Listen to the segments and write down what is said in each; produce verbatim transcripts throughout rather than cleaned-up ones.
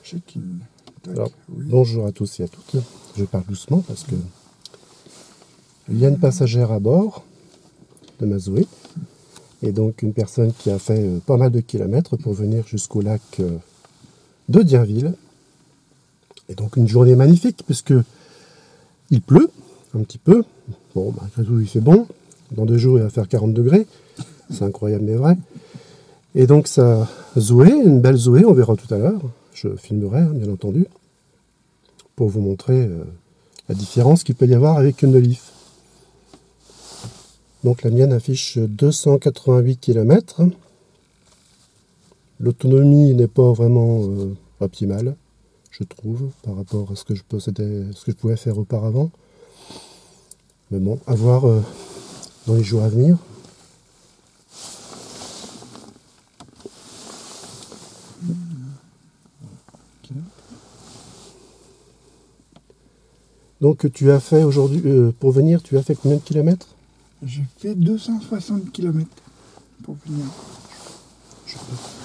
check-in. Alors, oui. bonjour à tous et à toutes. Je parle doucement parce que il y a une passagère à bord de ma Zoé. Et donc une personne qui a fait euh, pas mal de kilomètres pour venir jusqu'au lac euh, de Dienville. Et donc une journée magnifique puisque il pleut un petit peu. Bon, malgré tout il fait bon. Dans deux jours il va faire quarante degrés. C'est incroyable mais vrai. Et donc ça Zoé, une belle Zoé, on verra tout à l'heure. Je filmerai hein, bien entendu. Pour vous montrer euh, la différence qu'il peut y avoir avec une Leaf. Donc la mienne affiche deux cent quatre-vingt-huit kilomètres. L'autonomie n'est pas vraiment euh, optimale, je trouve, par rapport à ce que je possédais, ce que je pouvais faire auparavant. Mais bon, à voir euh, dans les jours à venir. Donc tu as fait aujourd'hui, euh, pour venir, tu as fait combien de kilomètres? J'ai fait deux cent soixante kilomètres pour venir. Je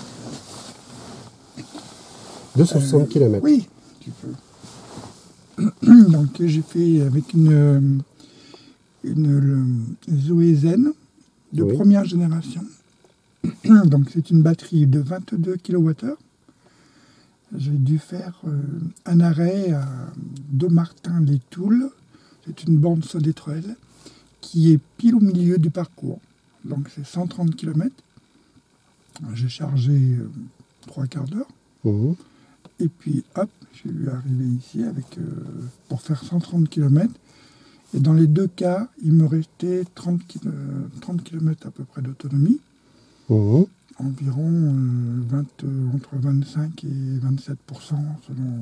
peux. deux cent soixante kilomètres. Oui, tu peux. Donc j'ai fait avec une, une, une Zoé Zen de oui. première génération. Donc c'est une batterie de vingt-deux kilowattheures. J'ai dû faire euh, un arrêt à Dommartin-les-Toules. C'est une borne Sodetruel qui est pile au milieu du parcours. Donc c'est cent trente kilomètres. J'ai chargé euh, trois quarts d'heure. Mmh. Et puis hop, je suis arrivé ici avec, euh, pour faire cent trente kilomètres. Et dans les deux cas, il me restait trente kilomètres à peu près d'autonomie. Mmh. Environ euh, vingt, euh, entre vingt-cinq et vingt-sept pour cent selon...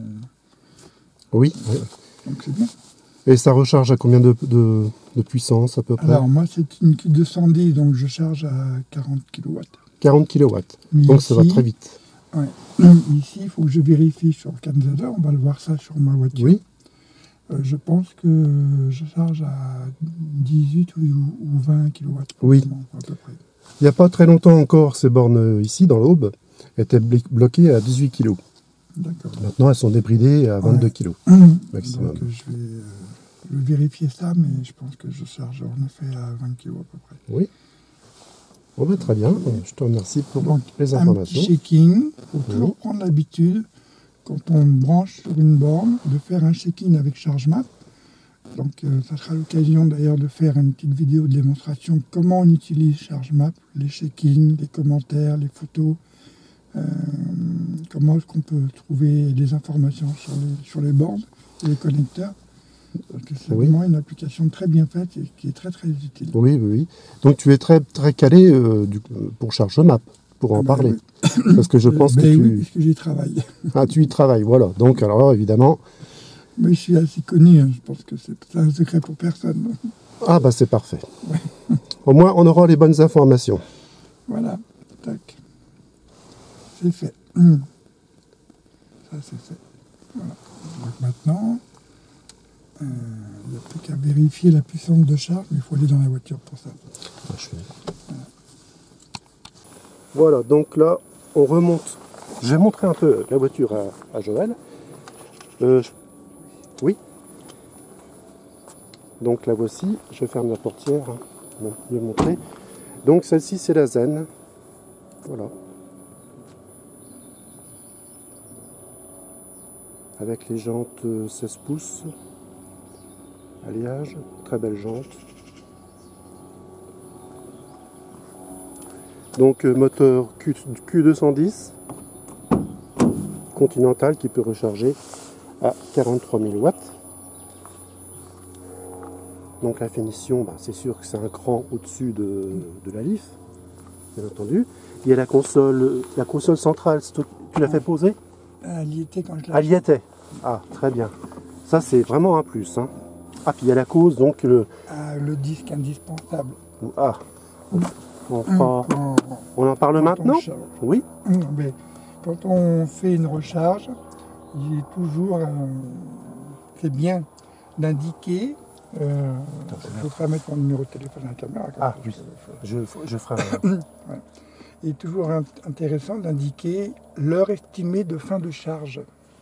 Oui. oui. Donc c'est bien. Et ça recharge à combien de, de, de puissance à peu près? Alors moi c'est une Q deux cent dix, donc je charge à quarante kilowatts. quarante kilowatts. Mais donc ici, ça va très vite. Ouais. Ici, il faut que je vérifie sur Canzada, on va le voir ça sur ma voiture. Oui. Euh, je pense que je charge à dix-huit ou, ou vingt kilowatts. Oui. À peu près. Il n'y a pas très longtemps encore, ces bornes ici, dans l'Aube, étaient bloquées à dix-huit kilos. D'accord. Maintenant, elles sont débridées à vingt-deux kilos Mmh. maximum. Donc, je vais euh, je vais vérifier ça, mais je pense que je charge en effet à vingt kilos à peu près. Oui. Bon, ben, très bien. Je te remercie pour Donc, les un informations. petit shaking. Il faut Oui. toujours prendre l'habitude, quand on branche sur une borne, de faire un check-in avec ChargeMap. Donc, euh, ça sera l'occasion d'ailleurs de faire une petite vidéo de démonstration comment on utilise ChargeMap, les check-ins, les commentaires, les photos, euh, comment est-ce qu'on peut trouver des informations sur les, sur les bornes et les connecteurs. Parce que c'est Oui. vraiment une application très bien faite et qui est très très utile. Oui, oui, oui. Donc tu es très, très calé euh, du, pour ChargeMap, pour en Ah bah parler. oui. Parce que je pense Ben que tu... oui, puisque j'y travaille. Ah, tu y travailles, voilà. Donc, alors, évidemment... Mais je suis assez connu, hein. Je pense que c'est un secret pour personne. Ah, bah c'est parfait. Au moins, on aura les bonnes informations. Voilà, tac. C'est fait. Hum. Ça, c'est fait. Voilà. Donc maintenant, euh, il n'y a plus qu'à vérifier la puissance de charge, mais il faut aller dans la voiture pour ça. Ah, je vais... Voilà, donc là, on remonte. Je vais montrer un peu la voiture à, à Joël. Euh, je... Oui. Donc la voici. Je ferme la portière. Hein. Bon, mieux montrer. Donc celle-ci, c'est la Zen. Voilà. Avec les jantes seize pouces. Alliage. Très belle jante. Donc euh, moteur Q, Q deux cent dix. Continental qui peut recharger à quarante-trois mille watts. Donc la finition, bah, c'est sûr que c'est un cran au-dessus de, de la Leaf, bien entendu. Il y a la console, la console centrale, tu l'as fait poser? Elle y était quand je l'ai Elle y était. Ah, très bien. Ça, c'est vraiment un plus. Hein. Ah, puis il y a la cause, donc le... Ah, le disque indispensable. Ah, on, fera... on en parle Quand maintenant? on Oui. Mais quand on fait une recharge, il est toujours... Euh, c'est bien d'indiquer... Euh, je ne vais pas mettre mon numéro de téléphone à la caméra. Ah oui, je, je ferai un... Ouais. Il est toujours int intéressant d'indiquer l'heure estimée de fin de charge.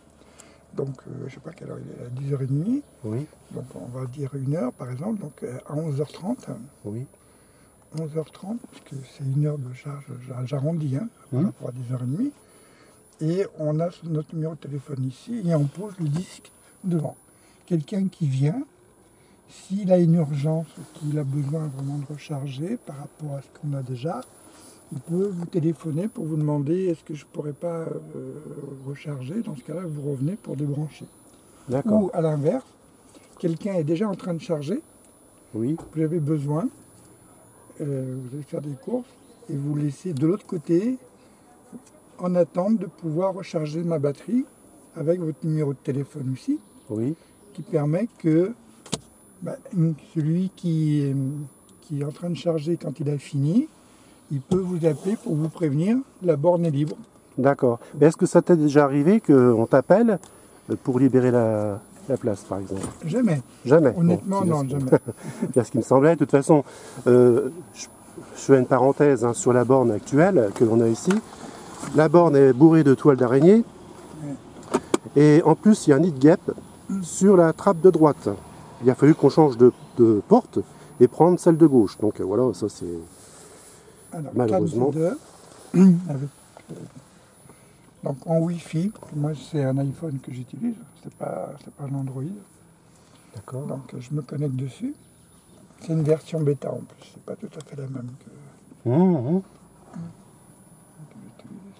Donc, euh, je ne sais pas quelle heure il est, à dix heures trente. Oui. Donc, on va dire une heure, par exemple. Donc, euh, à onze heures trente. Oui. onze heures trente, parce que c'est une heure de charge, j'arrondis, hein, par Mmh. rapport à dix heures trente. Et on a notre numéro de téléphone ici, et on pose le disque devant. Quelqu'un qui vient, s'il a une urgence, qu'il a besoin vraiment de recharger par rapport à ce qu'on a déjà, il peut vous téléphoner pour vous demander est-ce que je ne pourrais pas euh, recharger. Dans ce cas-là, vous revenez pour débrancher. D'accord. Ou à l'inverse, quelqu'un est déjà en train de charger, Oui. vous avez besoin, euh, vous allez faire des courses, et vous laissez de l'autre côté, en attente de pouvoir recharger ma batterie avec votre numéro de téléphone aussi, Oui. qui permet que bah, celui qui est, qui est en train de charger quand il a fini, il peut vous appeler pour vous prévenir, la borne est libre. D'accord. Mais est-ce que ça t'est déjà arrivé qu'on t'appelle pour libérer la, la place, par exemple? Jamais. Jamais. Honnêtement, Bon, non, c'est jamais. bien ce qui me semblait. De toute façon, euh, je, je fais une parenthèse hein, sur la borne actuelle que l'on a ici. La borne est bourrée de toiles d'araignée. Et en plus, il y a un nid de guêpe sur la trappe de droite. Il a fallu qu'on change de, de porte et prendre celle de gauche. Donc voilà, ça c'est... Alors, malheureusement. quatre deux, avec, euh, donc en Wi-Fi, moi c'est un iPhone que j'utilise, c'est pas, c'est pas un Android. D'accord. Donc je me connecte dessus. C'est une version bêta en plus, c'est pas tout à fait la même que, Mmh, mmh. que j'utilise.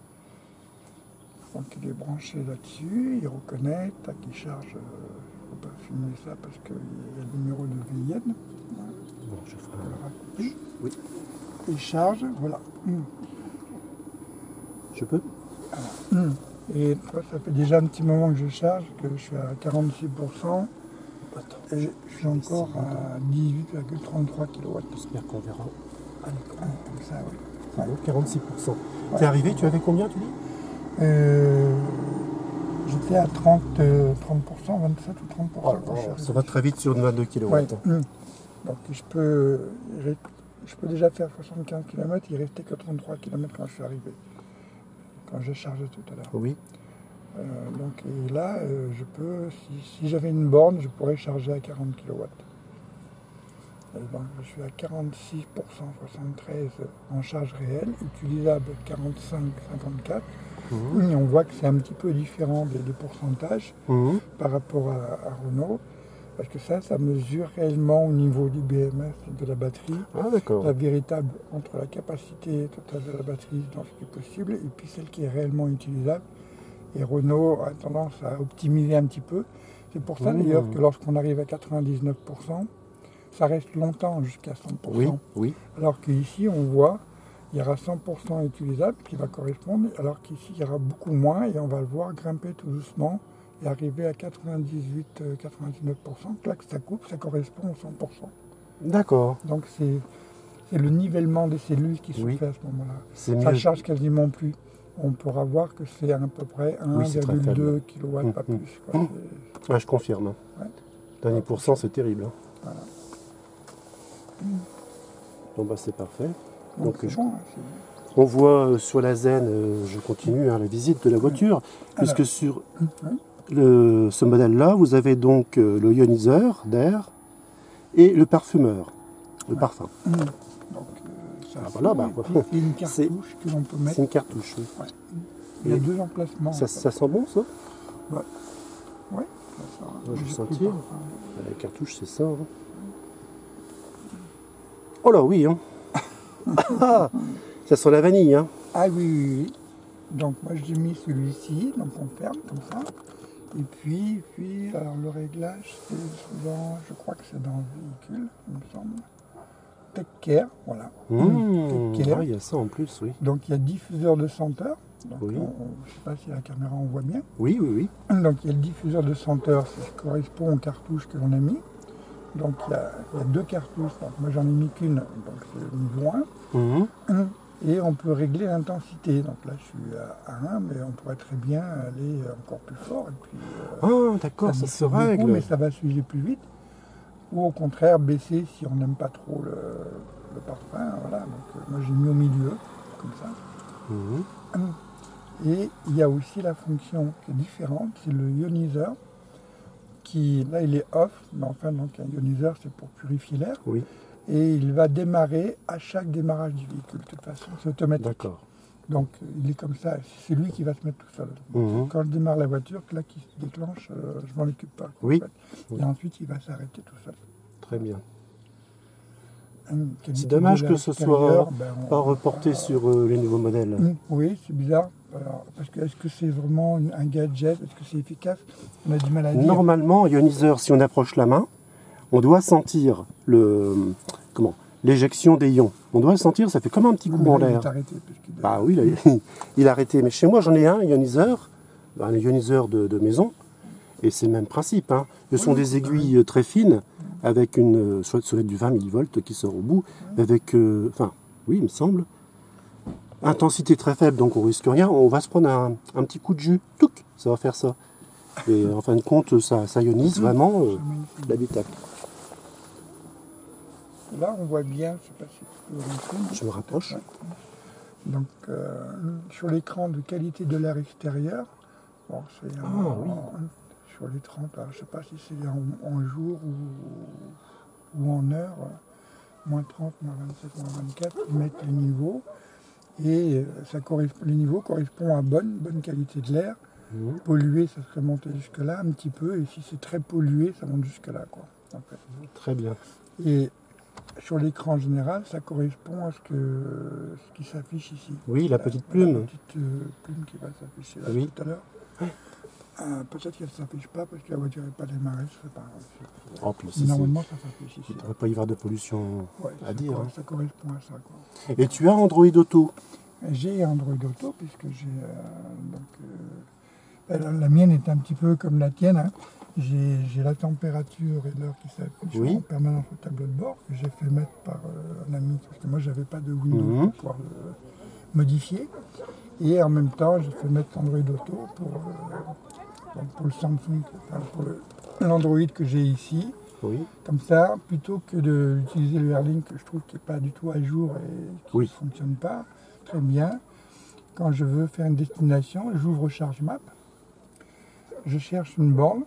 Donc il est branché là-dessus, il reconnaît, tac, il charge. Euh, je ne peux pas filmer ça parce qu'il y a le numéro de V I N. Bon, je ferai On un... l'aura coupé. Oui. Il charge, voilà. Mmh. Je peux? Mmh. Et toi, ça fait déjà un petit moment que je charge, que je suis à quarante-six pour cent. Attends, Et je suis encore à dix-huit virgule trente-trois kilowatts. j'espère qu'on verra. Ah, comme ça, oui. C'est bon, quarante-six pour cent. Ouais. T'es arrivé, tu avais combien, tu dis? Euh, J'étais à trente, euh, trente pour cent, vingt-sept ou trente pour cent. Oh, quand je suis ça arrivé. va très vite sur une vingt-deux Ouais. kilowatts. Mmh. Donc je peux, je peux déjà faire soixante-quinze kilomètres, il restait que trente-trois kilomètres quand je suis arrivé, quand j'ai chargé tout à l'heure. Oui. Euh, donc, et là, euh, je peux, si, si j'avais une borne, je pourrais charger à quarante kilowatts. Et donc, je suis à quarante-six pour cent, soixante-treize en charge réelle, utilisable quarante-cinq, cinquante-quatre. Mmh. Et on voit que c'est un petit peu différent des, des pourcentages Mmh. par rapport à, à Renault, parce que ça, ça mesure réellement au niveau du B M S de la batterie, Ah d'accord. la véritable entre la capacité totale de la batterie dans ce qui est possible et puis celle qui est réellement utilisable. Et Renault a tendance à optimiser un petit peu. C'est pour ça Mmh. d'ailleurs que lorsqu'on arrive à quatre-vingt-dix-neuf pour cent, ça reste longtemps jusqu'à cent pour cent. Oui, oui. Alors qu'ici, on voit, il y aura cent pour cent utilisable qui va correspondre, alors qu'ici, il y aura beaucoup moins et on va le voir grimper tout doucement et arriver à quatre-vingt-dix-huit à quatre-vingt-dix-neuf pour cent. Là, que ça coupe, ça correspond au cent pour cent. D'accord. Donc c'est c'est le nivellement des cellules qui se Oui. fait à ce moment-là. C'est Ça ne mieux. charge quasiment plus. On pourra voir que c'est à peu près Oui, c'est très un virgule deux kilowatts, Mmh, pas mmh. plus. Quoi. Mmh. C'est- Ah, je confirme. Ouais. Dernier pourcent, c'est terrible. hein. Voilà. Bon bah c'est parfait. Donc Donc, c'est je- bon. hein, c'est- On voit euh, sur la Zen, euh, je continue hein, la visite de la voiture, puisque Alors. sur Hein. le, ce modèle-là, vous avez donc euh, le ioniseur d'air et le parfumeur, le Ouais. parfum. Mmh. Donc euh, ça Ah, s'ouvre, voilà, bah, et puis, il y a une c'est- cartouche que l'on peut mettre. C'est une cartouche. oui. Ouais. Il y a Et deux emplacements. Ça, en fait. ça sent bon ça? Ouais, ça sent- Ah, je vais j'ai sentir. pris parfum. La cartouche, c'est ça. hein. Oh là oui, hein. Ah, ça sent la vanille. Hein. Ah oui, oui, oui. Donc moi j'ai mis celui-ci, donc on ferme comme ça. Et puis, puis alors le réglage, c'est souvent, je crois que c'est dans le véhicule, il me semble. Tech Care, voilà. Mmh. Tech Care. Ah, il y a ça en plus, oui. Donc il y a diffuseur de senteur. Donc, Oui. on- on- je ne sais pas si la caméra on voit bien. Oui, oui, oui. Donc il y a le diffuseur de senteur, ça correspond aux cartouches que l'on a mis. Donc il y a, il y a deux cartouches, donc moi j'en ai mis qu'une, donc c'est le niveau un. Mmh. Et on peut régler l'intensité. Donc là je suis à un, mais on pourrait très bien aller encore plus fort. Et puis, euh, Ah, d'accord, ça diffuse se beaucoup, règle. mais ça va s'user plus vite. Ou au contraire baisser si on n'aime pas trop le, le parfum. Voilà. Donc euh, moi j'ai mis au milieu, comme ça. Mmh. Et il y a aussi la fonction qui est différente, c'est le ioniseur, qui là il est off, mais enfin donc un ioniseur c'est pour purifier l'air. Oui. Et il va démarrer à chaque démarrage du véhicule, de toute façon, c'est automatique. D'accord. Donc il est comme ça, c'est lui qui va se mettre tout seul. Mmh. Quand je démarre la voiture, là qui se déclenche, euh, je m'en occupe pas. Oui. En fait. Oui. Et ensuite il va s'arrêter tout seul. Très bien. Une C'est qualité dommage de que l'air ce extérieur, soit ben, on- pas reporté sur euh, les nouveaux modèles. Mmh, oui, c'est bizarre. Alors, parce que est-ce que c'est vraiment une- un gadget? Est-ce que c'est efficace? On a du mal à dire. Normalement, ioniseur, si on approche la main, on doit sentir le comment l'éjection des ions. On doit le sentir, ça fait comme un petit Oui, coup mais en là, il l'air. est arrêté, parce qu'il- Bah oui, là, il, il a arrêté. Mais chez moi, j'en ai un ioniseur, un ioniseur de, de maison, et c'est le même principe. Hein. Ce sont Oui, des c'est aiguilles euh, très fines, avec une euh, soit sonnette du vingt millivolts qui sort au bout, avec, euh, enfin, oui, il me semble, intensité très faible, donc on risque rien. On va se prendre un, un petit coup de jus, touc, ça va faire ça. Et en fin de compte, ça, ça ionise vraiment euh, l'habitacle. Là, on voit bien, je sais pas si tu peux rentrer. Je me rapproche. Ouais. Donc, euh, sur l'écran de qualité de l'air extérieur, bon, c'est Ah, en- oui. sur les trente, alors, je ne sais pas si c'est en, en jour ou, ou en heure, euh, moins trente, moins vingt-sept, moins vingt-quatre, ils mettent les niveaux. Et euh, ça correspond, les niveaux correspondent à bonne, bonne qualité de l'air. Mhm. Pollué, ça serait monté jusque-là un petit peu, et si c'est très pollué, ça monte jusque-là, quoi, en fait. Très bien. Et sur l'écran général, ça correspond à ce, que, ce qui s'affiche ici. Oui, la petite La plume. petite euh, plume qui va s'afficher là Oui. tout à l'heure. Euh, Peut-être qu'elle ne s'affiche pas parce que la voiture n'est pas démarrée, je sais pas. En plus, ici, Normalement, ça s'affiche ici. il ne devrait pas y avoir de pollution Ouais, à ça, dire. cor- Hein. ça correspond à ça, quoi. Et tu as Android Auto. J'ai Android Auto puisque j'ai euh, donc euh, la, la mienne est un petit peu comme la tienne. Hein. J'ai j'ai la température et l'heure qui s'affiche Oui. en permanence au tableau de bord que j'ai fait mettre par euh, un ami parce que moi j'avais pas de Windows Mhm. pour pouvoir le modifier. Et en même temps j'ai fait mettre Android Auto pour, euh, donc pour le Samsung, enfin, pour le- l'Android que j'ai ici. Oui. Comme ça, plutôt que d'utiliser le Airlink que je trouve qui n'est pas du tout à jour et qui ne Oui. fonctionne pas très bien, quand je veux faire une destination, j'ouvre ChargeMap, je cherche une borne,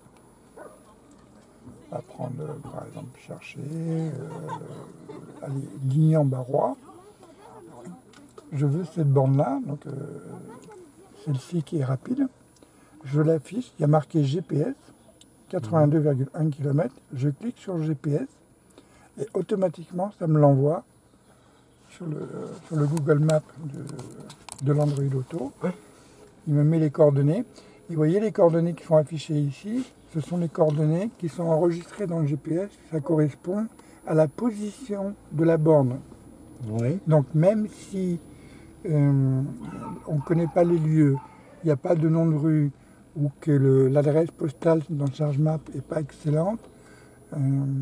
à prendre euh, par exemple chercher, euh, aller ligner en barrois. Je veux cette borne-là, donc euh, celle-ci qui est rapide. Je l'affiche, il y a marqué G P S. quatre-vingt-deux virgule un kilomètres, je clique sur G P S et automatiquement ça me l'envoie sur le, sur le Google Maps de, de l'Android Auto. Il me met les coordonnées. Et vous voyez les coordonnées qui sont affichées ici, ce sont les coordonnées qui sont enregistrées dans le G P S. Ça correspond à la position de la borne. Oui. Donc même si euh, on ne connaît pas les lieux, il n'y a pas de nom de rue, ou que le- l'adresse postale dans ChargeMap n'est pas excellente, euh,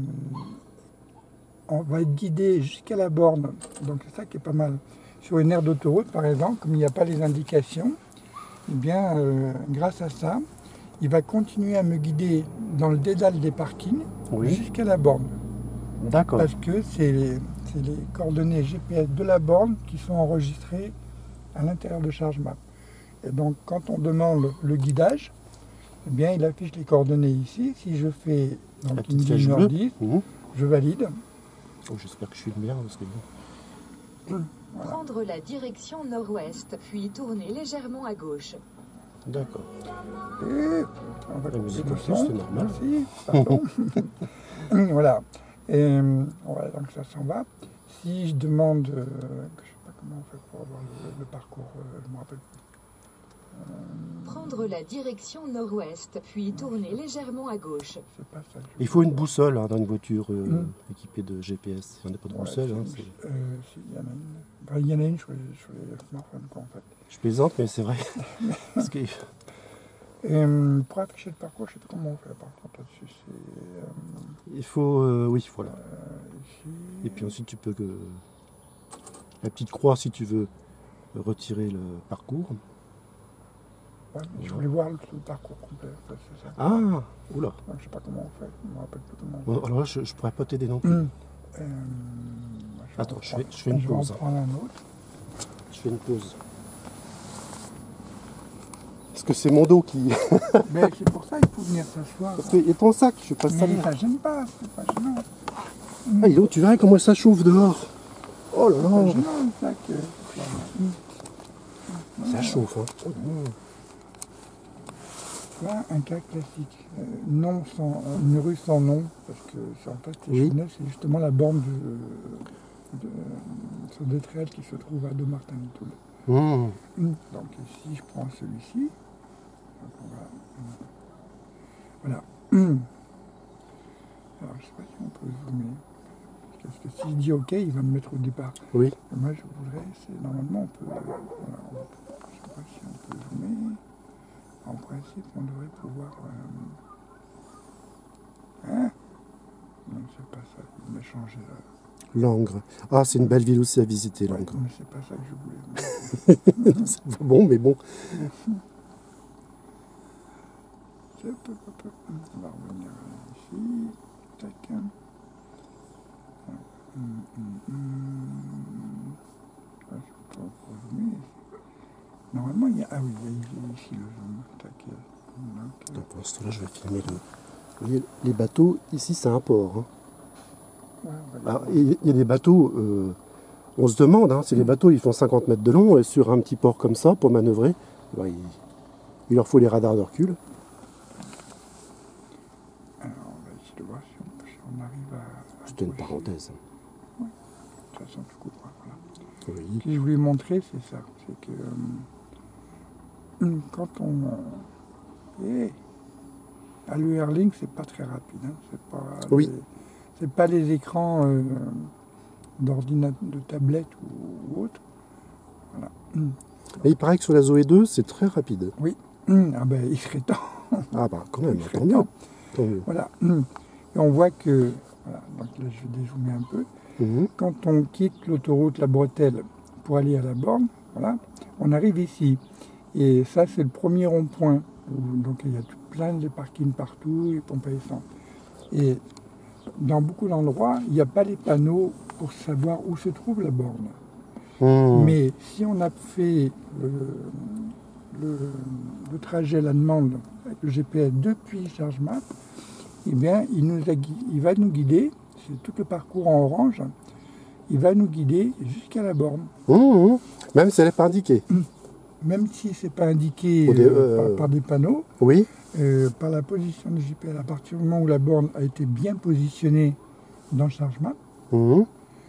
on va être guidé jusqu'à la borne. Donc c'est ça qui est pas mal. Sur une aire d'autoroute, par exemple, comme il n'y a pas les indications, eh bien, euh, grâce à ça, il va continuer à me guider dans le dédale des parkings Oui. jusqu'à la borne. D'accord. Parce que c'est les, c'est les coordonnées G P S de la borne qui sont enregistrées à l'intérieur de ChargeMap. Et donc, quand on demande le guidage, eh bien, il affiche les coordonnées ici. Si je fais donc, La une petite flèche une heure bleue. dix, Mhm. je valide. Oh, j'espère que je suis le bien parce que bon. Prendre la direction nord-ouest, puis tourner légèrement à gauche. D'accord. Et on va La musique couper le en plus, son. c'est normal. Merci, pardon. Voilà. Et, euh, voilà, donc ça s'en va. Si je demande, euh, je ne sais pas comment on fait pour avoir le, le parcours, euh, je me rappelle plus. Prendre la direction nord-ouest, puis tourner légèrement à gauche. C'est pas ça. que je- Il faut une boussole hein, dans une voiture euh, Mm. équipée de G P S. Il n'y en a pas de Ouais, boussole. Hein, c'est- c'est- euh, si, il y en a une. Enfin, il y en a une sur les, sur les smartphones, quoi, en fait. Je plaisante, mais c'est vrai. Parce que, Et, euh, pour afficher le parcours, je ne sais pas comment on fait, par contre, là-dessus. C'est euh, il faut. euh, oui, voilà. ici. Et puis ensuite, tu peux. que La petite croix si tu veux retirer le parcours. Ouais, mais je voulais voir le, le parcours complet, en fait, c'est ça. Ah, oula. Donc, je ne sais pas comment on fait. Je ne me rappelle plus comment on Bon, fait. alors là, je ne pourrais pas t'aider non plus. Hum. Euh, je vais Attends, en je fais- prendre- je fais une je vais en pause. prendre un autre. Je fais une pause. parce que c'est mon dos qui... Mais c'est pour ça qu'il faut venir s'asseoir. Parce que, et ton sac, je passe ça. Mais ça gêne pas, c'est pas gênant. Ah, dis donc, tu verrais comment ça chauffe dehors. Oh là C'est pas là. gênant le sac. euh, Ça chauffe, hein. Oh, non. Tu vois, un cas classique. Euh, nom sans, euh, une rue sans nom, parce que c'est en fait, Oui. Chenay, c'est justement la borne de, de, sur Détrel qui se trouve à De Martin-Litoul. Mmh. Donc ici, je prends celui-ci. Donc, on va- Voilà. Alors, je ne sais pas si on peut zoomer. Parce que si je dis OK, il va me mettre au départ. Oui. Et moi, je voudrais, c'est normalement, on peut. Voilà, on va- je ne sais pas si on peut zoomer. En principe, on devrait pouvoir. euh, Hein? Non, c'est pas ça. Il m'a changé là. Langres. Ah, c'est une belle ville aussi à visiter, Ouais, Langres. mais c'est pas ça que je voulais. C'est pas bon, mais bon. Hop, hop, hop, hop. On va revenir ici. Tac. Hum, hum, hum. Ah, je peux pas encore zoomer. Normalement, il y a. Ah oui, il y a ici le zoom. Tac. Donc, Donc, pour l'instant, là, je vais filmer le... Vous voyez, les bateaux, ici, c'est un port. Hein. ouais, voilà. Alors, il y a des bateaux, euh, on se demande, hein, si les bateaux ils font cinquante mètres de long, et sur un petit port comme ça, pour manœuvrer, ben, il, il leur faut les radars de recul. Alors, on va essayer de voir si on, si on arrive à. à C'était une bouger. parenthèse. De toute façon, tout court, voilà. Oui. Ce que je voulais montrer, c'est ça. C'est que euh, quand on. Euh, à l'E R Link, c'est pas très rapide. Hein. C'est pas. Oui. les- C'est pas les écrans euh, d'ordinateur, de tablette ou, ou autre. Voilà. Hum. Et il paraît que sur la Zoé deux, c'est très rapide. Oui. Hum. Ah ben, il serait temps. Ah bah quand même, Il serait tant mieux. temps. Tant mieux. Voilà. Hum. Et on voit que. Voilà. Donc là, je vais dézoomer un peu. Mhm. Quand on quitte l'autoroute La Bretelle pour aller à la borne, voilà, on arrive ici. Et ça, c'est le premier rond-point. où- Donc il y a tout, plein de parkings partout, les pompes à essence. Et dans beaucoup d'endroits, il n'y a pas les panneaux pour savoir où se trouve la borne. Mhm. Mais si on a fait le, le- le trajet à la demande avec le G P S depuis ChargeMap, eh bien, il, nous a gui- il va nous guider, c'est tout le parcours en orange, il va nous guider jusqu'à la borne. Mhm. Même si elle n'est pas indiquée. Même si ce n'est pas indiqué Au dé- euh, euh, par, par des panneaux, Oui. euh, par la position du G P S, à partir du moment où la borne a été bien positionnée dans ChargeMap, Mhm.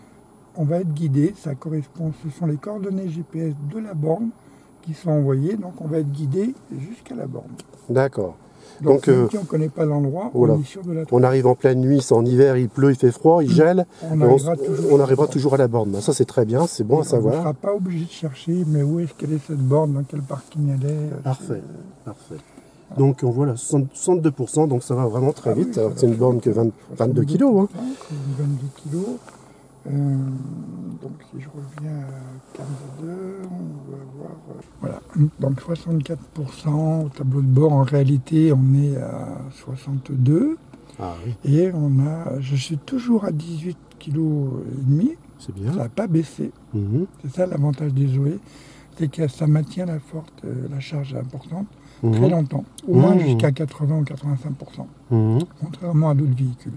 on va être guidé, ça correspond, ce sont les coordonnées G P S de la borne qui sont envoyées, donc on va être guidé jusqu'à la borne. D'accord. Donc, Donc, même euh, si on ne connaît pas l'endroit, voilà. on est sûr de la trouver. On arrive en pleine nuit, c'est en hiver, il pleut, il fait froid, il gèle. On et arrivera on, toujours, on arrivera toujours à la borne. Ben, ça c'est très bien, c'est bon à On ne savoir. sera pas obligé de chercher, mais où est-ce qu'elle est cette borne, dans quel parking elle est. euh, Parfait, parfait. Donc on voit là, soixante-deux pour cent, donc ça va vraiment très Ah oui, vite, ça alors va que c'est une très borne vite, que vingt, hein. vingt-deux kilos. Hein. C'est vingt-deux kilos. Euh, donc si je reviens à quinze heures, on va voir. euh, Voilà, donc soixante-quatre pour cent au tableau de bord. En réalité, on est à soixante-deux. Ah oui, Et on a, je suis toujours à dix-huit kilos et demi. c'est bien. Ça n'a pas baissé. Mhm, C'est ça l'avantage des Zoé, c'est que ça maintient la forte, euh, la charge importante mhm, très longtemps, au moins Mmh. jusqu'à quatre-vingts ou quatre-vingt-cinq pour cent, mhm. contrairement à d'autres véhicules.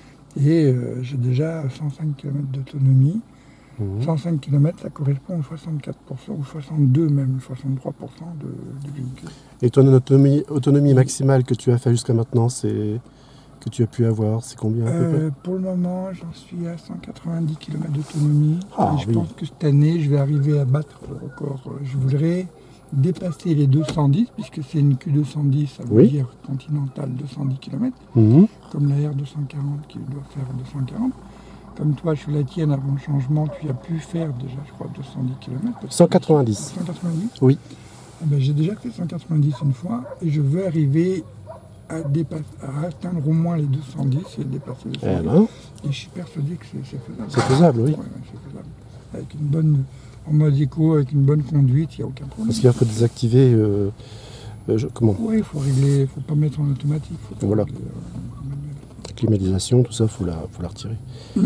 Et euh, j'ai déjà cent cinq kilomètres d'autonomie. Mhm. cent cinq kilomètres, ça correspond aux soixante-quatre pour cent ou soixante-deux même, soixante-trois pour cent de, du véhicule. Et ton autonomie, autonomie maximale que tu as fait jusqu'à maintenant, c'est que tu as pu avoir, c'est combien à peu près? Euh, pour le moment, j'en suis à cent quatre-vingt-dix kilomètres d'autonomie. Ah, et je oui. pense que cette année, je vais arriver à battre le record. Je voudrais dépasser les deux cent dix, puisque c'est une Q deux cent dix, ça veut Oui. dire Continental deux cent dix kilomètres, Mhm. comme la R deux cent quarante qui doit faire deux cent quarante. Comme toi, sur la tienne, avant le changement, tu as pu faire déjà, je crois, deux cent dix kilomètres. cent quatre-vingt-dix. cent quatre-vingt-dix. Oui. Eh ben, j'ai déjà fait cent quatre-vingt-dix une fois, et je veux arriver à, dépasser, à atteindre au moins les deux cent dix et dépasser les Eh cent dix. ben, Et je suis persuadé que c'est c'est faisable. c'est faisable, oui. Ouais, ouais, c'est faisable. Avec une bonne, en mode éco, avec une bonne conduite, il n'y a aucun problème. Parce qu'il faut désactiver. euh, euh, je- comment Oui, il faut régler, il ne faut pas mettre en automatique. Faut Voilà. régler, euh, manuel. Climatisation, tout ça, faut la, faut la retirer.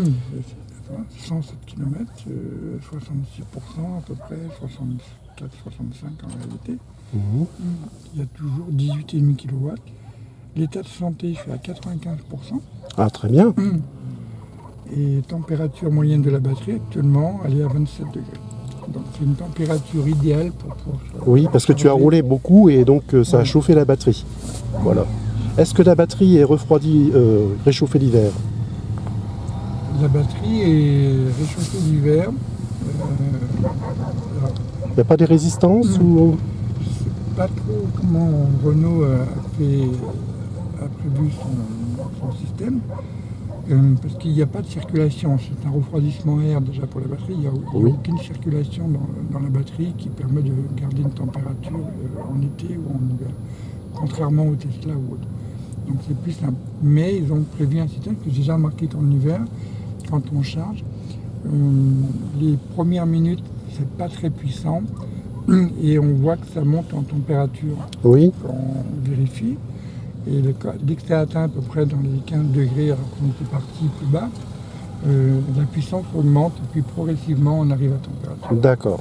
cent sept kilomètres, euh, soixante-six pour cent à peu près, soixante-quatre soixante-cinq en réalité. Mhm. Il y a toujours dix-huit virgule cinq kilowatts. L'état de santé, je suis à quatre-vingt-quinze pour cent. Ah, très bien. Et température moyenne de la batterie, actuellement, elle est à vingt-sept degrés. Donc c'est une température idéale pour pouvoir... Oui, parce que tu as roulé beaucoup et donc euh, ça a Ouais. chauffé la batterie. Voilà. Est-ce que la batterie est refroidie, euh, réchauffée l'hiver? La batterie est réchauffée l'hiver. Euh, alors, Il n'y a pas des résistances ou... je sais pas trop comment Renault a, fait, a prévu son, son système. Euh, parce qu'il n'y a pas de circulation, c'est un refroidissement air déjà pour la batterie, il n'y a, il y a Oui. aucune circulation dans, dans la batterie qui permet de garder une température euh, en été ou en hiver, contrairement au Tesla ou autre. Donc c'est plus simple. Mais ils ont prévu un système que j'ai déjà remarqué qu'en hiver, quand on charge, euh, les premières minutes c'est pas très puissant et on voit que ça monte en température Oui. quand on vérifie. Et le, dès que c'est atteint à peu près dans les quinze degrés, alors qu'on était parti plus bas, euh, la puissance augmente et puis progressivement on arrive à température. D'accord.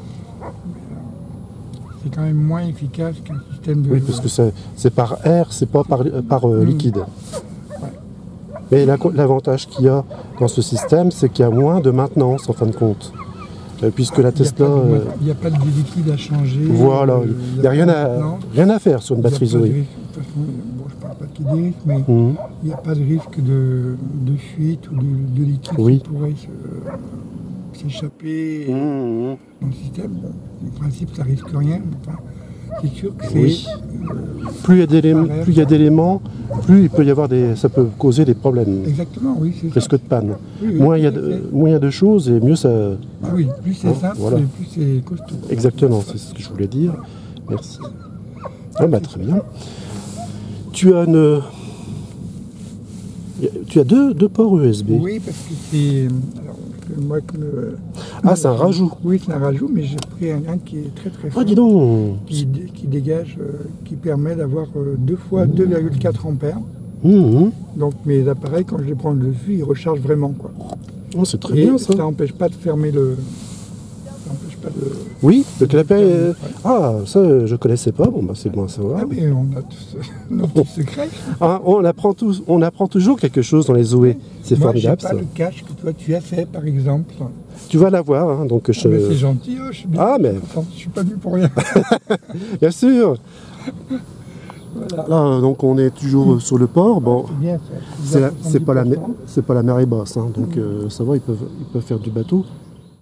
C'est quand même moins efficace qu'un système de... Oui, parce que c'est c'est par air, c'est pas par, par euh, Mm. liquide. Mais la- l'avantage qu'il y a dans ce système, c'est qu'il y a moins de maintenance en fin de compte. Euh, puisque la Tesla... euh, Il n'y a pas de liquide à changer. voilà, euh, il n'y a rien pas de à, maintenance, rien à faire sur une il y a batterie pas de Zoé. risque. De toute façon, bon, je ne parle pas qu'il y ait des risques, mais Mhm. il n'y a pas de risque de, de fuite ou de, de liquide Oui. qui pourrait se- s'échapper Mhm. dans le système. Bon, en principe, ça risque rien. Mais enfin, c'est sûr que c'est... Oui. euh, Plus il y a d'éléments, Pareil. plus il y a d'éléments, plus il peut y avoir des, ça peut causer des problèmes, exactement, oui, c'est risque ça. de panne. Oui, oui, Moins il y a tout à de, fait. moins il y a de choses et mieux ça. Ah oui, plus c'est Bon, simple, voilà. et plus c'est costaud. Exactement, c'est ce que je voulais dire. Merci. Ah bah très bien. Tu as une, tu as deux, deux ports U S B. Oui, parce que c'est... Alors, que moi, comme, euh, Ah, c'est un rajout. Oui, c'est un rajout, mais j'ai pris un, un qui est très très fort. Ah dis donc. qui, dé- qui dégage, euh, qui permet d'avoir euh, deux fois deux virgule quatre ampères. Mhm. Donc mes appareils, quand je les prends dessus, ils rechargent vraiment, quoi. Oh, c'est très Et bien ça. ça n'empêche pas de fermer le... Ça n'empêche pas de... Oui, le clapet. Ouais. euh, Ah, ça je connaissais pas. Bon bah c'est bon à savoir. Ah mais on a tous nos petits secrets. Ah, on apprend tous, on apprend toujours quelque chose dans les Zoé. C'est Moi, formidable j'ai ça. pas le cache que toi tu as fait, par exemple. Tu vas l'avoir, hein, donc je. Ah, mais c'est gentil, oh, je suis bien. Ah, mais- Attends, je suis pas venu pour rien. Bien sûr. Voilà. Là, donc on est toujours euh, sur le port. Bon, C'est bien fait. c'est la- c'est pas la, soixante-dix mer- pour cent. c'est pas la marée basse, hein, donc euh, ça va, ils peuvent, ils peuvent faire du bateau.